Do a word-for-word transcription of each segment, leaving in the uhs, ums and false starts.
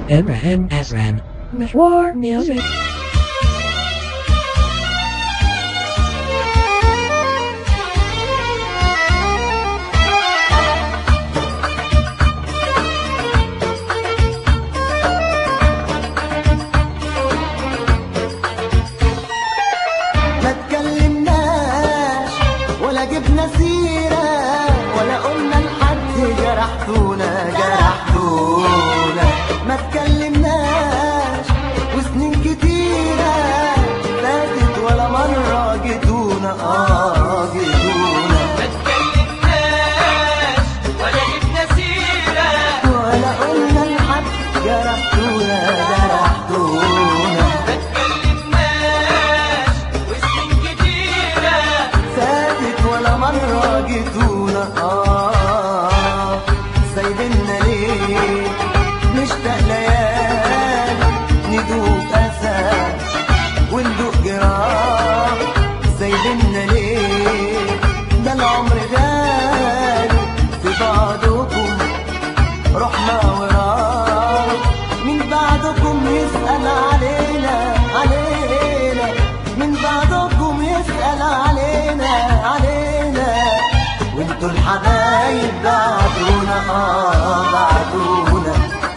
Imran Asram. Meshwar Music. ما تكلمناش ولا جبنا سيرة ولا قلنا لحد جرحتونا جرحتونا. ما تكلمناش وسنين كتيرة فاتت ولا مرة جيتونا اه جيتونا. ما تكلمناش ولا جبنا سيرة ولا قلنا لحد جرحتونا جرحتونا. ما تكلمناش وسنين كتيرة فاتت ولا مرة جيتونا اه. سايبنا ليه نشتاق ليالي ندوق أسى وندوق جراح. سايبنا ليه ده العمر غالي في بعضكم رحنا وراح. من بعدكم يسأل علينا علينا من بعدكم يسأل علينا علينا. وانتوا الحبايب بعتونا اه بعتونا.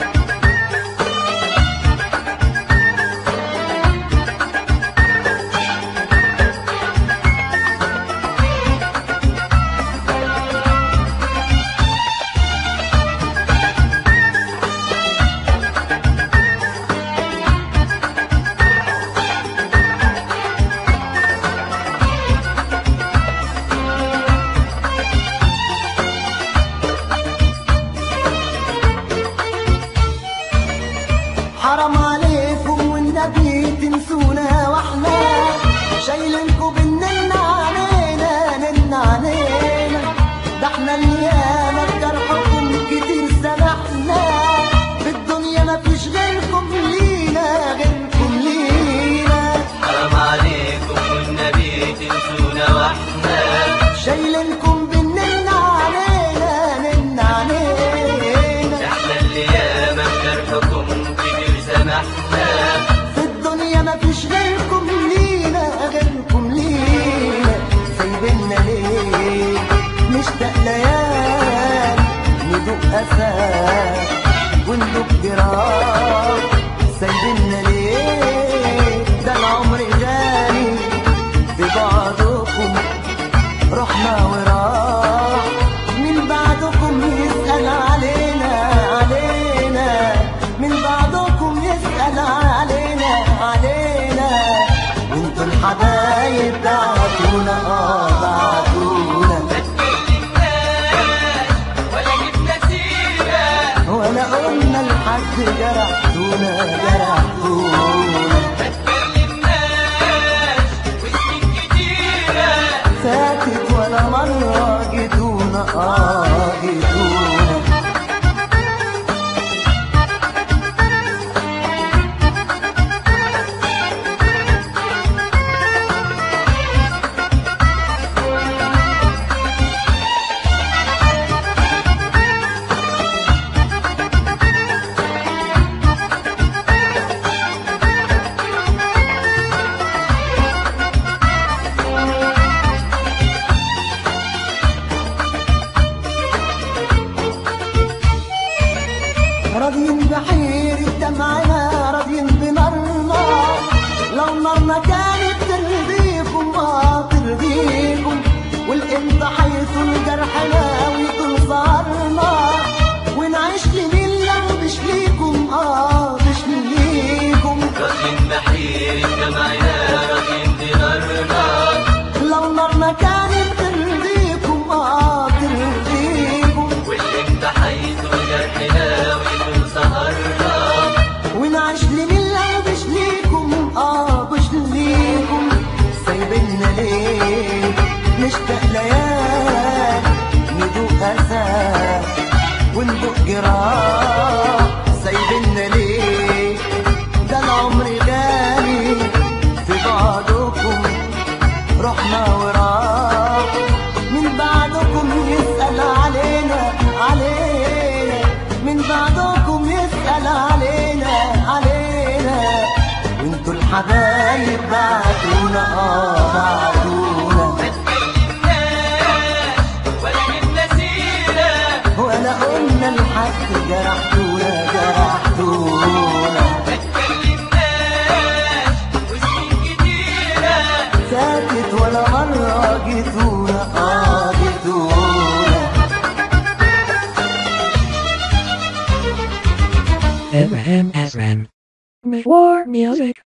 حرام عليكم والنبي تنسونا واحنا شايلينكم بالننا علينا ننا علينا. ده احنا اللي ياما بجرحكم كتير سامحنا. في الدنيا مفيش غيركم لينا غيركم لينا. حرام عليكم والنبي تنسونا واحنا شايلينكم بالننا علينا ننا علينا. احنا اللي ياما بجرحكم كتير سامحنا. في الدنيا مفيش غيركم لينا غيركم لينا. سايبنا ليه نشتاق ليالي ندوق أسى وندوق جراح. سايبنا ليه ده العمر غالي في بعضكم رحنا وراح. من بعدكم يسأل علينا علينا من بعدكم يسأل علينا علينا. وانتوا الحبايب بعتونا اه بعتونا. ما تكلمناش ولا جبنا سيرة ولا قلنا لحد جرحتونا جرحتونا. ما تكلمناش وسنين كتيرة فاتت ولا مرة جيتونا اه جيتونا. راضيين بحيرة دمعنا راضيين بنارنا. لو نارنا كانت ترضيكم اه ترضيكم. والامتى حيطول جرحنا ويطول سهرنا. ونعيش لمين لو مش ليكم اه مش ليكم. راضيين بحيرة دمعنا راضيين بنارنا. لو نارنا كانت ترضيكم اه ترضيكم. والامتى حيطول جرحنا ويطول سهرنا. ونعيش لمين لو مش ليكم اه مش ليكم. سايبنا ليه نشتاق ليالي ندوق أسى وندوق جراح. سايبنا ليه ده العمر غالي في بعضكم رحنا وراح. من بعدكم يسأل علينا علينا من بعدكم يسأل علينا حبايب بعتونا اه بعتونا ما اتكلمناش ولا جبنا سيرة ولا قلنا لحد جرحتونا جرحتونا ما اتكلمناش وسنين كتيرة فاتت ولا مرة جيتونا اه جيتونا Abraham Azran. War Music.